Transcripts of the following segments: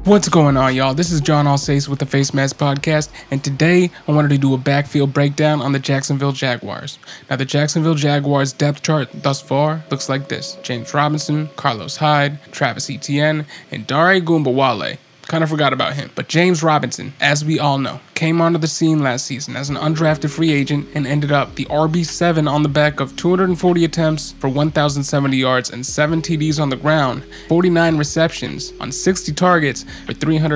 What's going on, y'all? This is John Alsace with the Face Mask Podcast, and today I wanted to do a backfield breakdown on the Jacksonville Jaguars. Now, the Jacksonville Jaguars depth chart thus far looks like this: James Robinson, Carlos Hyde, Travis Etienne, and Dare Ogunbowale. Kind of forgot about him. But James Robinson, as we all know, came onto the scene last season as an undrafted free agent and ended up the RB7 on the back of 240 attempts for 1,070 yards and 7 TDs on the ground, 49 receptions on 60 targets for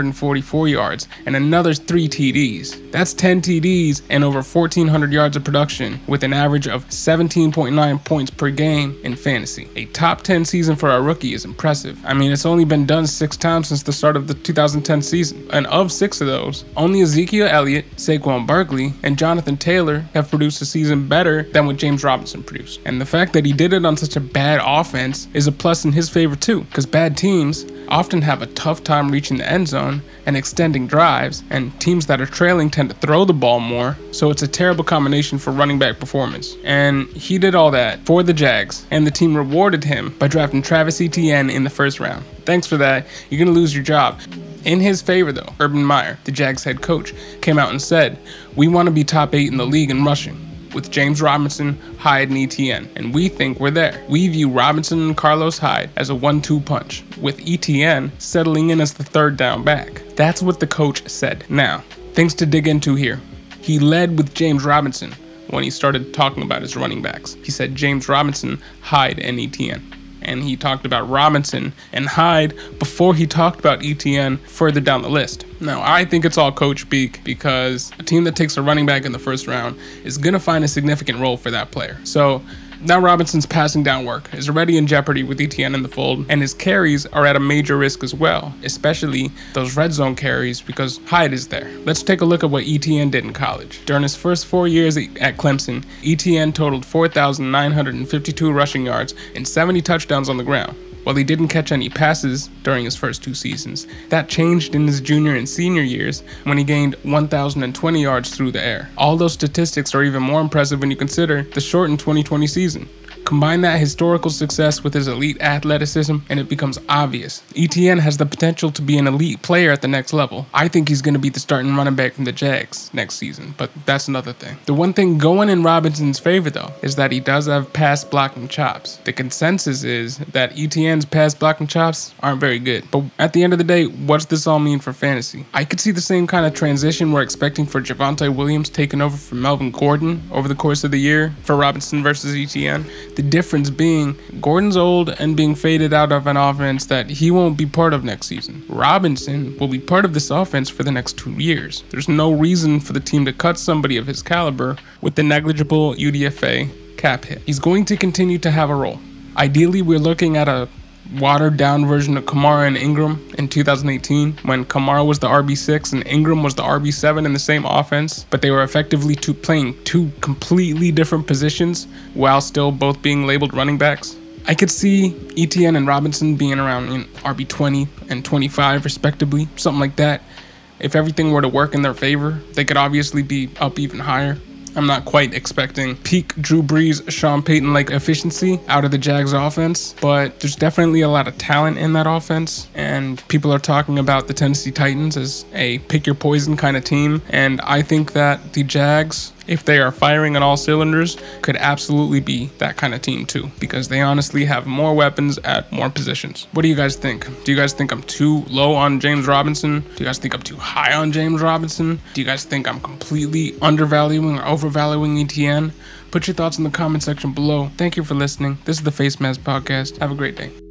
344 yards, and another 3 TDs. That's 10 TDs and over 1,400 yards of production with an average of 17.9 points per game in fantasy. A top 10 season for a rookie is impressive. I mean, it's only been done 6 times since the start of the 2010 season, and of 6 of those, only Ezekiel Elliott, Saquon Barkley, and Jonathan Taylor have produced a season better than what James Robinson produced. And the fact that he did it on such a bad offense is a plus in his favor too, because bad teams often have a tough time reaching the end zone and extending drives, and teams that are trailing tend to throw the ball more, so it's a terrible combination for running back performance. And he did all that for the Jags, and the team rewarded him by drafting Travis Etienne in the first round. Thanks for that. You're going to lose your job. In his favor, though, Urban Meyer, the Jags head coach, came out and said, "We want to be top 8 in the league in rushing, with James Robinson, Hyde, and Etienne, and we think we're there. We view Robinson and Carlos Hyde as a 1-2 punch, with Etienne settling in as the third down back." That's what the coach said. Now, things to dig into here. He led with James Robinson when he started talking about his running backs. He said James Robinson, Hyde, and Etienne. And he talked about Robinson and Hyde before he talked about Etienne further down the list. Now, I think it's all coach speak, because a team that takes a running back in the first round is going to find a significant role for that player. So now Robinson's passing down work is already in jeopardy with Etienne in the fold, and his carries are at a major risk as well, especially those red zone carries, because Hyde is there. Let's take a look at what Etienne did in college. During his first 4 years at Clemson, Etienne totaled 4,952 rushing yards and 70 touchdowns on the ground. While he didn't catch any passes during his first 2 seasons, that changed in his junior and senior years when he gained 1,020 yards through the air. All those statistics are even more impressive when you consider the shortened 2020 season. Combine that historical success with his elite athleticism, and it becomes obvious Etienne has the potential to be an elite player at the next level. I think he's going to be the starting running back from the Jags next season, but that's another thing. The one thing going in Robinson's favor, though, is that he does have pass blocking chops. The consensus is that Etienne's pass blocking chops aren't very good, but at the end of the day, what's this all mean for fantasy? I could see the same kind of transition we're expecting for Javonte Williams taking over from Melvin Gordon over the course of the year for Robinson versus Etienne. The difference being, Gordon's old and being faded out of an offense that he won't be part of next season. Robinson will be part of this offense for the next 2 years. There's no reason for the team to cut somebody of his caliber with the negligible UDFA cap hit. He's going to continue to have a role. Ideally, we're looking at a watered down version of Kamara and Ingram in 2018, when Kamara was the RB6 and Ingram was the RB7 in the same offense, but they were effectively playing 2 completely different positions while still both being labeled running backs. I could see Etienne and Robinson being around in RB20 and 25 respectively, something like that. If everything were to work in their favor, they could obviously be up even higher. I'm not quite expecting peak Drew Brees, Sean Payton-like efficiency out of the Jags offense, but there's definitely a lot of talent in that offense, and people are talking about the Tennessee Titans as a pick-your-poison kind of team, and I think that the Jags, if they are firing on all cylinders, could absolutely be that kind of team too, because they honestly have more weapons at more positions. What do you guys think? Do you guys think I'm too low on James Robinson? Do you guys think I'm too high on James Robinson? Do you guys think I'm completely undervaluing or overvaluing Etienne? Put your thoughts in the comment section below. Thank you for listening. This is the Face Mask Podcast. Have a great day.